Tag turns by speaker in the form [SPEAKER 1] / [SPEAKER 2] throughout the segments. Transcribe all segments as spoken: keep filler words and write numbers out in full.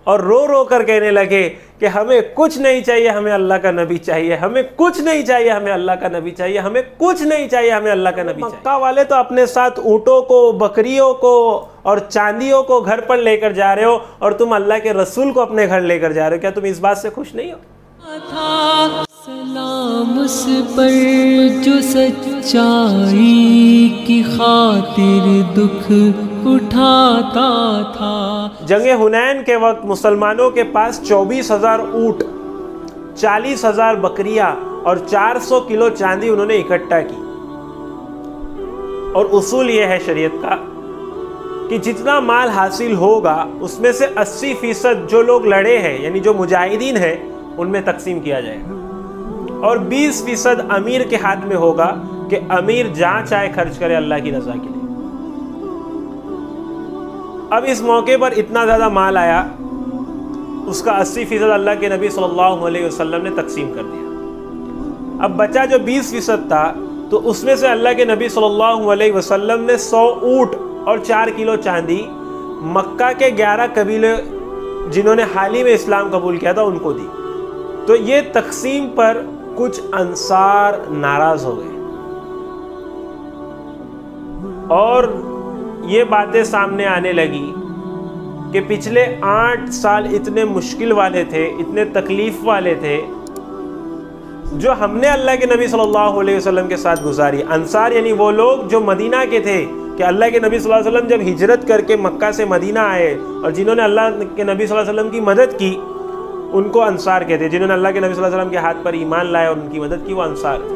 [SPEAKER 1] اور رو رو کر کہنے لگے کہ ہمیں کچھ نہیں چاہیے، ہمیں اللہ کا نبی چاہیے، ہمیں کچھ نہیں چاہیے، ہمیں اللہ کا نبی چاہیے، ہمیں کچھ نہیں چاہیے، ہمیں اللہ کا نبی چاہیے۔ مکہ والے تو اپنے ساتھ اونٹوں کو، بکریوں کو اور چاندیوں کو گھر پر لے کر جا رہے ہو، اور تم اللہ کے رسول کو اپنے گھر لے کر جا رہے ہو، کیا تم اس بات سے خوش نہیں ہو؟
[SPEAKER 2] سلام اس پر جو سچائی کی خاطر دکھ اٹھاتا تھا۔
[SPEAKER 1] جنگ حنین کے وقت مسلمانوں کے پاس چوبیس ہزار اونٹ، چالیس ہزار بکریاں اور چار سو کلو چاندی انہوں نے اکٹھا کی، اور اصول یہ ہے شریعت کا کہ جتنا مال حاصل ہوگا اس میں سے اسی فیصد جو لوگ لڑے ہیں یعنی جو مجاہدین ہیں ان میں تقسیم کیا جائے گا، اور بیس فیصد امیر کے ہاتھ میں ہوگا کہ امیر جہاں چاہے خرچ کرے اللہ کی رضا کے لیے۔ اب اس موقع پر اتنا زیادہ مال آیا، اس کا اسی فیصد اللہ کے نبی صلی اللہ علیہ وسلم نے تقسیم کر دیا۔ اب بچہ جو بیس فیصد تھا تو اس میں سے اللہ کے نبی صلی اللہ علیہ وسلم نے سو اونٹ اور چار کلو چاندی مکہ کے گیارہ قبیلے جنہوں نے حال ہی میں اسلام قبول کیا تھا ان کو دی۔ تو یہ تقسیم پر کچھ انصار ناراض ہو گئے، اور یہ باتیں سامنے آنے لگی کہ پچھلے آٹھ سال اتنے مشکل والے تھے، اتنے تکلیف والے تھے، جو ہم نے اللہ کے نبی صلی اللہ علیہ وسلم کے ساتھ گزاری۔ انصار یعنی وہ لوگ جو مدینہ کے تھے، کہ اللہ کے نبی صلی اللہ علیہ وسلم جب ہجرت کر کے مکہ سے مدینہ آئے اور جنہوں نے اللہ کے نبی صلی اللہ علیہ وسلم کی مدد کی ان کو انصار کہتے ہیں، جنہوں نے اللہ کے نبی صلی اللہ علیہ وسلم کے ہاتھ پر ایمان لائے اور ان کی مدد کی وہ انصار تھے۔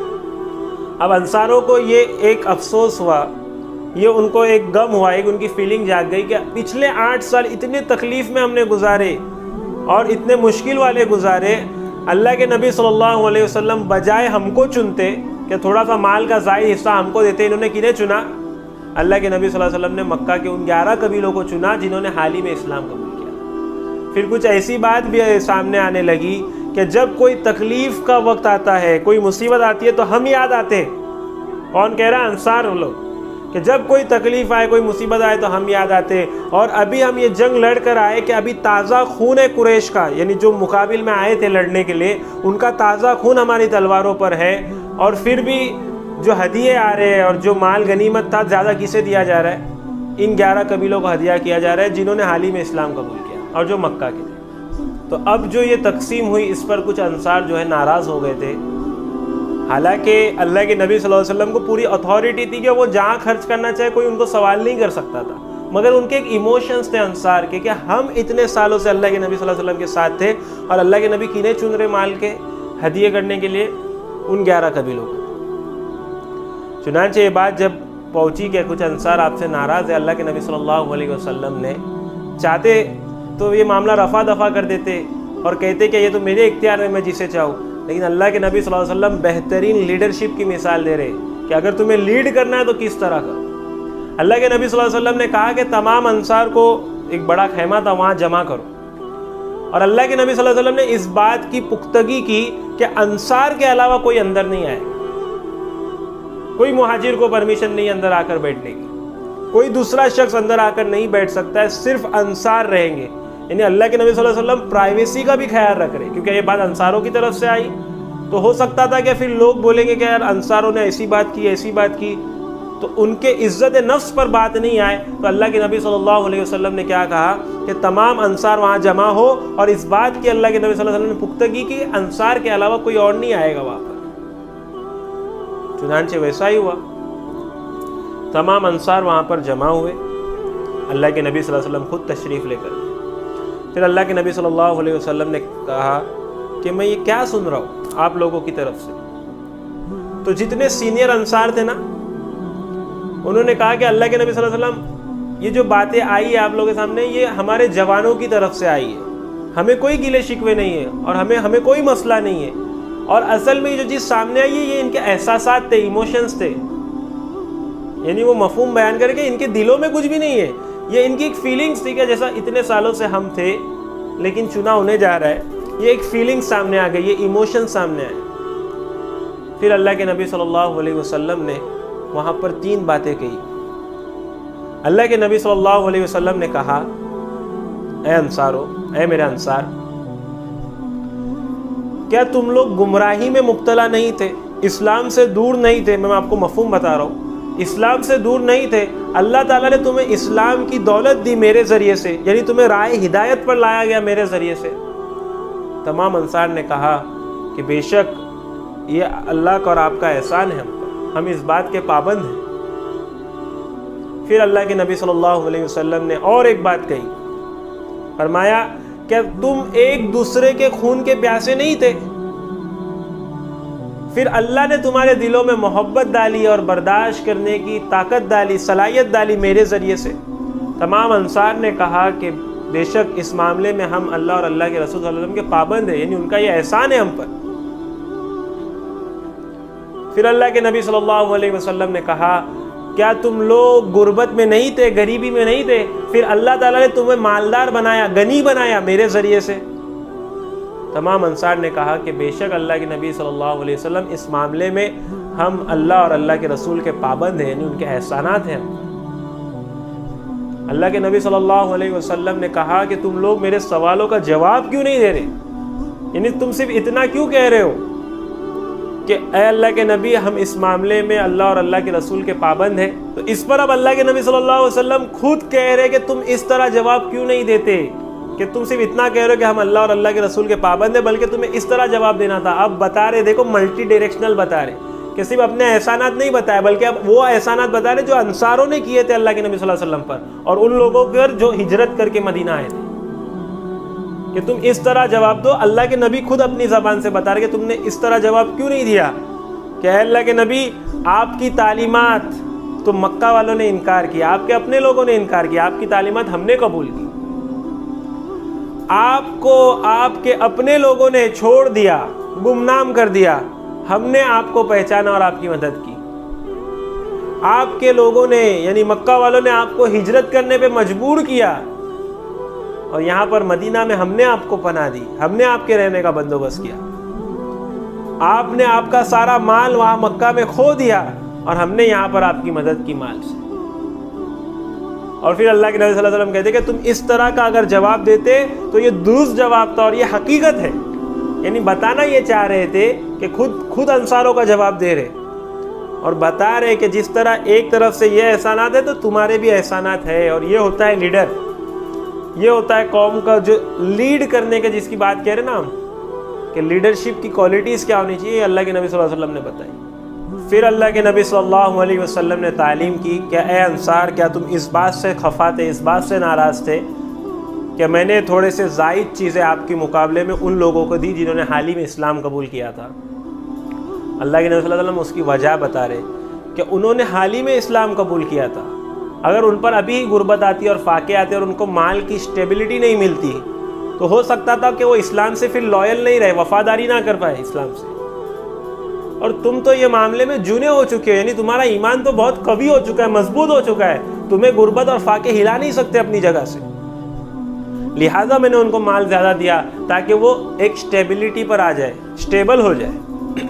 [SPEAKER 1] اب انصاروں کو یہ ایک افسوس ہوا، یہ ان کو ایک غم ہوا، ایک ان کی فیلنگ جاگ گئی کہ پچھلے آٹھ سال اتنے تکلیف میں ہم نے گزارے اور اتنے مشکل والے گزارے، اللہ کے نبی صلی اللہ علیہ وسلم بجائے ہم کو چنتے کہ تھوڑا سا مال کا زائد حصہ ہم کو دیتے، انہوں نے کنہیں چنا؟ اللہ کے نبی صلی اللہ علیہ وسلم نے مکہ کے ان گیارہ قبیلوں کو چنا جنہوں نے حال ہی میں اسلام قبول کیا۔ پھر کچھ ایسی بات بھی سامنے آنے لگی کہ جب کوئی تکلیف کا وقت آتا ہے، کوئی مصیبت آتی ہے تو ہم یاد آتے ہیں۔ کون کہہ رہا ہے؟ انصار لوگ، کہ جب کوئی تکلیف آئے، کوئی مصیبت آئے تو ہم یاد آتے، اور ابھی ہم یہ جنگ لڑ کر آئے کہ ابھی تازہ خون ہے قریش کا، یعنی جو مقابل میں آئے تھے لڑنے کے لیے ان کا تازہ خون ہماری تلواروں پر ہے، اور پھر بھی جو ہدیے آ رہے ہیں اور جو مال غنیمت تھا زیادہ کسے دیا جا رہا ہے؟ ان گیارہ قبیلوں کو ہدیہ کیا جا رہا ہے جنہوں نے حال ہی میں اسلام قبول کیا اور جو مکہ کے تھے۔ تو اب جو یہ تقسیم ہوئی اس پر کچھ انصار جو ہے ناراض ہو گئے تھے، حالانکہ اللہ کے نبی صلی اللہ علیہ وسلم کو پوری اتھارٹی تھی کہ وہ جہاں خرچ کرنا چاہے کوئی ان کو سوال نہیں کر سکتا تھا، مگر ان کے ایک ایموشنز تھے انصار کے کہ ہم اتنے سالوں سے اللہ کے نبی صلی اللہ علیہ وسلم کے ساتھ تھے، اور اللہ کے نبی کینے چن رہے مال کے ہدیے کرنے کے لیے؟ ان گیارہ قبیلوں کو۔ چنانچہ یہ بات جب پہنچی کہ کچھ انصار آپ سے ناراض ہے، اللہ کے نبی صلی اللہ علیہ وسلم نے چاہتے تو یہ معاملہ رفع دفع کر دیتے اور کہتے کہ یہ تو میرے اختیار میں، میں جسے چاہوں، لیکن اللہ کے نبی صلی اللہ علیہ وسلم بہترین لیڈرشپ کی مثال دے رہے کہ اگر تمہیں لیڈ کرنا ہے تو کس طرح کرو۔ اللہ کے نبی صلی اللہ علیہ وسلم نے کہا کہ تمام انصار کو ایک بڑا خیمہ تھا وہاں جمع کرو، اور اللہ کے نبی صلی اللہ علیہ وسلم نے اس بات کی پختگی کی کہ انصار کے علاوہ کوئی اندر نہیں آئے، کوئی مہاجر کو پرمیشن نہیں اندر آ کر بیٹھنے کی، کوئی دوسرا شخص اندر آ کر نہیں بیٹھ سکتا ہے، صرف انصار رہیں گے۔ یعنی اللہ کے نبی صلی اللہ علیہ وسلم پرائیویسی کا بھی خیال رکھ رہے، کیونکہ یہ بات انصاروں کی طرف سے آئی تو ہو سکتا تھا کہ پھر لوگ بولیں گے کہ یار انصاروں نے ایسی بات کی ایسی بات کی، تو ان کے عزت نفس پر بات نہیں آئے۔ تو اللہ کے نبی صلی اللہ علیہ وسلم نے کیا کہا کہ تمام انصار وہاں جمع ہو، اور اس بات کی اللہ کے نبی صلی اللہ علیہ وسلم نے پختگی کی کہ انصار کے علاوہ کوئی اور نہیں آئے گا وہاں پر۔ چنانچہ ویسا ہی ہوا، تمام انصار وہاں پر جمع ہوئے، اللہ کے نبی صلی اللہ علیہ وسلم خود تشریف لے کر۔ پھر اللہ کے نبی صلی اللہ علیہ وسلم نے کہا کہ میں یہ کیا سن رہا ہوں آپ لوگوں کی طرف سے؟ تو جتنے سینئر انصار تھے نا انہوں نے کہا کہ اللہ کے نبی صلی اللہ علیہ وسلم یہ جو باتیں آئی ہے آپ لوگوں کے سامنے یہ ہمارے جوانوں کی طرف سے آئی ہے، ہمیں کوئی گلے شکوے نہیں ہے اور ہمیں ہمیں کوئی مسئلہ نہیں ہے، اور اصل میں یہ جو چیز سامنے آئی ہے یہ ان کے احساسات تھے، ایموشنز تھے، یعنی وہ مفہوم بیان کر کے ان کے دلوں میں کچھ بھی نہیں ہے، یہ ان کی ایک فیلنگز تھی کہ جیسا اتنے سالوں سے ہم تھے لیکن چنا انہیں جا رہا ہے، یہ ایک فیلنگ سامنے آ گئی، یہ ایموشن سامنے آئے۔ پھر اللہ کے نبی صلی اللہ علیہ وسلم نے وہاں پر تین باتیں کہی۔ اللہ کے نبی صلی اللہ علیہ وسلم نے کہا اے انصارو، اے میرے انصار، کیا تم لوگ گمراہی میں مبتلا نہیں تھے، اسلام سے دور نہیں تھے؟ میں آپ کو مفہوم بتا رہا ہوں، اسلام سے دور نہیں تھے، اللہ تعالیٰ نے تمہیں اسلام کی دولت دی میرے ذریعے سے، یعنی تمہیں راہ ہدایت پر لایا گیا میرے ذریعے سے۔ تمام انصار نے کہا کہ بے شک یہ اللہ کا اور آپ کا احسان ہے ہم پر، ہم اس بات کے پابند ہیں۔ پھر اللہ کے نبی صلی اللہ علیہ وسلم نے اور ایک بات کہی، فرمایا کہ تم ایک دوسرے کے خون کے پیاسے نہیں تھے، پھر اللہ نے تمہارے دلوں میں محبت ڈالی اور برداشت کرنے کی طاقت ڈالی، صلاحیت ڈالی میرے ذریعے سے۔ تمام انصار نے کہا کہ بے شک اس معاملے میں ہم اللہ اور اللہ کے رسول صلی اللہ علیہ وسلم کے پابند ہیں، یعنی ان کا یہ احسان ہے ہم پر۔ پھر اللہ کے نبی صلی اللہ علیہ وسلم نے کہا کیا تم لوگ غربت میں نہیں تھے، غریبی میں نہیں تھے، پھر اللہ تعالیٰ نے تمہیں مالدار بنایا، غنی بنایا میرے ذریعے سے۔ تمام انصار نے کہا کہ بے شک اللہ کے نبی صلی اللہ علیہ وسلم اس معاملے میں ہم اللہ اور اللہ کے رسول کے پابند ہیں، یعنی ان کے احسانات ہیں۔ اللہ کے نبی صلی اللہ علیہ وسلم نے کہا کہ تم لوگ میرے سوالوں کا جواب کیوں نہیں دے رہے، یعنی تم صرف اتنا کیوں کہہ رہے ہو کہ اے اللہ کے نبی ہم اس معاملے میں اللہ اور اللہ کے رسول کے پابند ہیں؟ تو اس پر اب اللہ کے نبی صلی اللہ علیہ وسلم خود کہہ رہے کہ تم اس طرح جواب کیوں نہیں دیتے، کہ تم صرف اتنا کہہ رہے ہو کہ ہم اللہ اور اللہ کے رسول کے پابند ہیں، بلکہ تمہیں اس طرح جواب دینا تھا۔ اب بتا رہے، دیکھو ملٹی ڈائریکشنل بتا رہے کہ صرف اپنے احسانات نہیں بتائے، بلکہ اب وہ احسانات بتا رہے جو انصاروں نے کیے تھے اللہ کے نبی صلی اللہ علیہ وسلم پر، اور ان لوگوں پر جو ہجرت کر کے مدینہ آئے تھے، کہ تم اس طرح جواب دو۔ اللہ کے نبی خود اپنی زبان سے بتا رہے کہ تم نے اس طرح جواب کیوں نہیں دیا، کہ اے اللہ کے نبی آپ کی تعلیمات تو مکہ والوں نے انکار کیا، آپ کے اپنے لوگوں نے انکار کیا، آپ کی تعلیمات ہم نے قبول کی، آپ کو آپ کے اپنے لوگوں نے چھوڑ دیا، گمنام کر دیا، ہم نے آپ کو پہچانا اور آپ کی مدد کی، آپ کے لوگوں نے یعنی مکہ والوں نے آپ کو ہجرت کرنے پہ مجبور کیا، اور یہاں پر مدینہ میں ہم نے آپ کو پناہ دی، ہم نے آپ کے رہنے کا بندوبست کیا، آپ نے آپ کا سارا مال وہاں مکہ میں کھو دیا، اور ہم نے یہاں پر آپ کی مدد کی مال سے۔ اور پھر اللہ کے نبی صلی اللہ علیہ وسلم کہتے کہ تم اس طرح کا اگر جواب دیتے تو یہ درست جواب تھا اور یہ حقیقت ہے، یعنی بتانا یہ چاہ رہے تھے کہ خود خود انصاروں کا جواب دے رہے، اور بتا رہے کہ جس طرح ایک طرف سے یہ احسانات ہے تو تمہارے بھی احسانات ہے، اور یہ ہوتا ہے لیڈر، یہ ہوتا ہے قوم کا جو لیڈ کرنے کے جس کی بات کہہ رہے نا ہم، کہ لیڈرشپ کی کوالٹیز کیا ہونی چاہیے، یہ اللہ کے نبی صلی اللہ علیہ وسلم نے بتائی۔ پھر اللہ کے نبی صلی اللہ علیہ وسلم نے تعلیم کی کہ اے انصار کیا تم اس بات سے خفا تھے، اس بات سے ناراض تھے کہ میں نے تھوڑے سے زائد چیزیں آپ کے مقابلے میں ان لوگوں کو دی جنہوں نے حال ہی میں اسلام قبول کیا تھا۔ اللہ کے نبی صلی اللہ علیہ وسلم اس کی وجہ بتا رہے کہ انہوں نے حال ہی میں اسلام قبول کیا تھا، اگر ان پر ابھی غربت آتی اور فاقے آتے اور ان کو مال کی اسٹیبلٹی نہیں ملتی تو ہو سکتا تھا کہ وہ اسلام سے پھر لائل نہیں رہے، وفاداری نہ کر پائے اسلام سے۔ اور تم تو یہ معاملے میں جونے ہو چکے ہو، یعنی تمہارا ایمان تو بہت قوی ہو چکا ہے، مضبوط ہو چکا ہے، تمہیں غربت اور فاقے ہلا نہیں سکتے اپنی جگہ سے، لہٰذا میں نے ان کو مال زیادہ دیا تاکہ وہ ایک اسٹیبلٹی پر آ جائے، اسٹیبل ہو جائے۔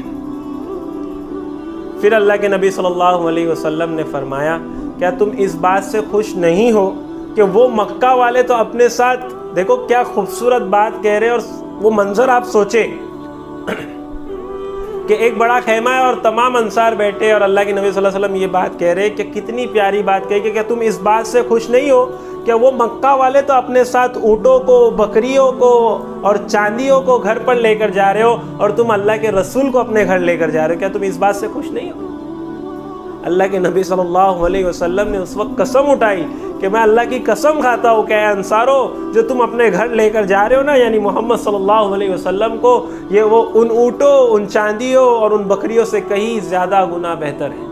[SPEAKER 1] پھر اللہ کے نبی صلی اللہ علیہ وسلم نے فرمایا کیا تم اس بات سے خوش نہیں ہو کہ وہ مکہ والے تو اپنے ساتھ، دیکھو کیا خوبصورت بات کہہ رہے، اور وہ منظر آپ سوچیں کہ ایک بڑا خیمہ ہے اور تمام انصار بیٹھے اور اللہ کے نبی صلی اللہ علیہ وسلم یہ بات کہہ رہے کہ کتنی پیاری بات کہی کہ کیا تم اس بات سے خوش نہیں ہو کہ وہ مکہ والے تو اپنے ساتھ اونٹوں کو، بکریوں کو اور چاندیوں کو گھر پر لے کر جا رہے ہو، اور تم اللہ کے رسول کو اپنے گھر لے کر جا رہے ہو، کیا تم اس بات سے خوش نہیں ہو؟ اللہ کے نبی صلی اللہ علیہ وسلم نے اس وقت قسم اٹھائی کہ میں اللہ کی قسم کھاتا ہوں کہ اے انصارو جو تم اپنے گھر لے کر جا رہے ہو نا، یعنی محمد صلی اللہ علیہ وسلم کو، یہ وہ ان اونٹوں، ان چاندیوں اور ان بکریوں سے کہیں زیادہ گنا بہتر ہے۔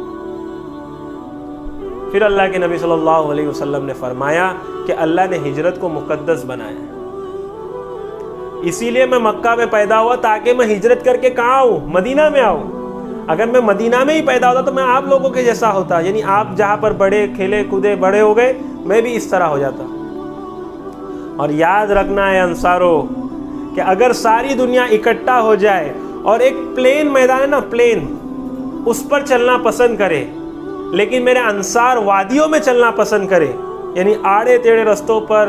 [SPEAKER 1] پھر اللہ کے نبی صلی اللہ علیہ وسلم نے فرمایا کہ اللہ نے ہجرت کو مقدس بنایا، اسی لیے میں مکہ میں پیدا ہوا تاکہ میں ہجرت کر کے کہاں آؤں؟ مدینہ میں آؤں۔ اگر میں مدینہ میں ہی پیدا ہوتا تو میں آپ لوگوں کے جیسا ہوتا، یعنی آپ جہاں پر بڑے کھیلے کودے بڑے ہو گئے میں بھی اس طرح ہو جاتا۔ اور یاد رکھنا ہے انصارو کہ اگر ساری دنیا اکٹھا ہو جائے اور ایک پلین میدان ہے نا، پلین، اس پر چلنا پسند کرے، لیکن میرے انصار وادیوں میں چلنا پسند کرے، یعنی آڑے ٹیڑھے رستوں پر،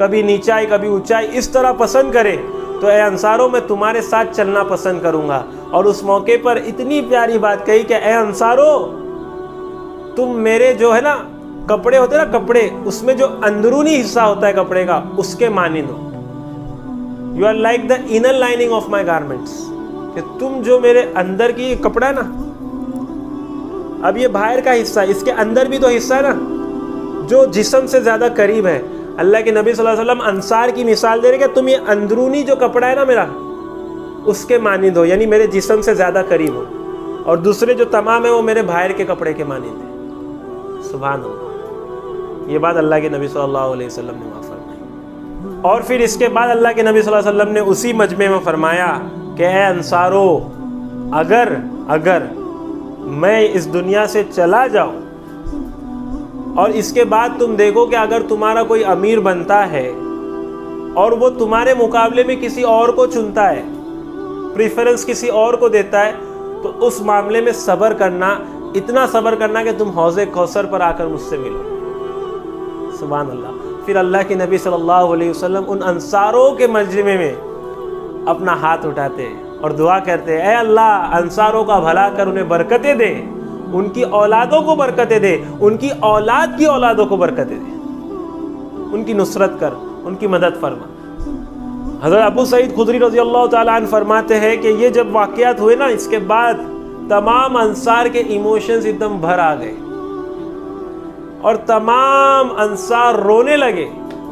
[SPEAKER 1] کبھی نیچائی کبھی اونچائی اس طرح پسند کرے تو اے انصاروں میں تمہارے ساتھ چلنا پسند کروں گا. اور اس موقع پر اتنی پیاری بات کہی کہ اے انصاروں تم میرے جو ہے نا کپڑے ہوتے نا کپڑے اس میں جو اندرونی حصہ ہوتا ہے کپڑے کا اس کے مانند ہو. You are like the inner lining of my garments, کہ تم جو میرے اندر کی کپڑا ہے نا, اب یہ باہر کا حصہ اس کے اندر بھی تو حصہ ہے نا جو جسم سے زیادہ قریب ہے. اللہ کے نبی صلی اللہ علیہ وسلم انصار کی مثال دے رہے کہ تم یہ اندرونی جو کپڑا ہے نا میرا اس کے مانند ہو, یعنی میرے جسم سے زیادہ قریب ہو, اور دوسرے جو تمام ہیں وہ میرے باہر کے کپڑے کے مانند ہیں. سبحان اللہ, یہ بات اللہ کے نبی صلی اللہ علیہ وسلم نے وہاں فرمائی. اور پھر اس کے بعد اللہ کے نبی صلی اللہ علیہ وسلم نے اسی مجمع میں فرمایا کہ اے انصارو اگر اگر میں اس دنیا سے چلا جاؤں اور اس کے بعد تم دیکھو کہ اگر تمہارا کوئی امیر بنتا ہے اور وہ تمہارے مقابلے میں کسی اور کو چنتا ہے, پریفرنس کسی اور کو دیتا ہے, تو اس معاملے میں صبر کرنا, اتنا صبر کرنا کہ تم حوض کوثر پر آ کر مجھ سے ملو. سبحان اللہ. پھر اللہ کے نبی صلی اللہ علیہ وسلم ان انصاروں کے مجمع میں اپنا ہاتھ اٹھاتے اور دعا کرتے, اے اللہ انصاروں کا بھلا کر, انہیں برکتیں دے, ان کی اولادوں کو برکتیں دے, ان کی اولاد کی اولادوں کو برکتیں دے, ان کی نصرت کر, ان کی مدد فرما. حضرت ابو سعید خدری رضی اللہ تعالیٰ عنہ فرماتے ہیں کہ یہ جب واقعات ہوئے نا اس کے بعد تمام انصار کے ایموشنز ایک دم بھر آ گئے اور تمام انصار رونے لگے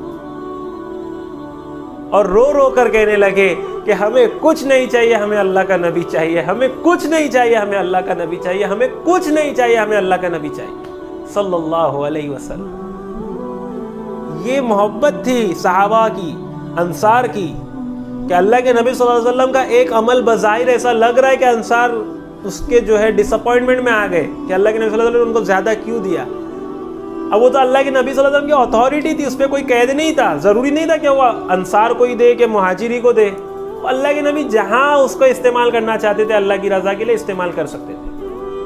[SPEAKER 1] اور رو رو کر کہنے لگے کہ ہمیں کچھ نہیں چاہیے, ہمیں اللہ کا نبی چاہیے, ہمیں کچھ نہیں چاہیے, ہمیں اللہ کا نبی چاہیے, ہمیں کچھ نہیں چاہیے, ہمیں اللہ کا نبی چاہیے صلی اللہ علیہ وسلم. یہ محبت تھی صحابہ کی, انصار کی, کہ اللہ کے نبی صلی اللہ علیہ وسلم کا ایک عمل بظاہر ایسا لگ رہا ہے کہ انصار اس کے جو ہے ڈس اپوائنٹمنٹ میں آ گئے کہ اللہ کے نبی صلی اللہ علیہ وسلم نے ان کو زیادہ کیوں دیا. اب وہ تو اللہ کے نبی صلی اللہ علیہ وسلم کی اتھارٹی تھی, اس پہ کوئی قید نہیں تھا, ضروری نہیں تھا کہ وہ انصار کو ہی دے کہ مہاجری کو دے. اللہ کے نبی جہاں اس کو استعمال کرنا چاہتے تھے اللہ کی رضا کے لیے استعمال کر سکتے تھے,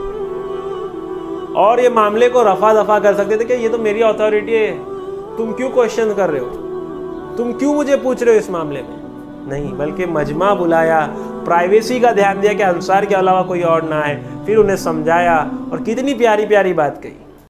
[SPEAKER 1] اور یہ معاملے کو رفع دفع کر سکتے تھے کہ یہ تو میری اتھارٹی ہے, تم کیوں کوشچن کر رہے ہو, تم کیوں مجھے پوچھ رہے ہو اس معاملے میں. نہیں, بلکہ مجمع بلایا, پرائیویسی کا دھیان دیا کہ انصار کے علاوہ کوئی اور نہ ہے, پھر انہیں سمجھایا اور کتنی پیاری پیاری بات کہی.